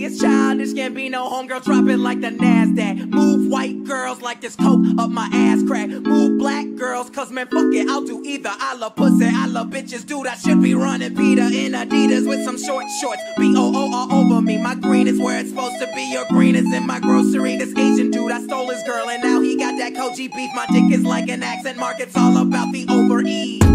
it's childish, can't be no homegirl, drop it like the NASDAQ. Move white girls like this coke up my ass crack. Move black girls, cause man, fuck it, I'll do either. I love pussy, I love bitches, dude, I should be running Peter in Adidas with some short shorts. B-O-O all over me, my green is where it's supposed to be. Your green is in my grocery. This Asian dude, I stole his girl and now he got that Koji beef. My dick is like an accent mark, it's all about the over-E.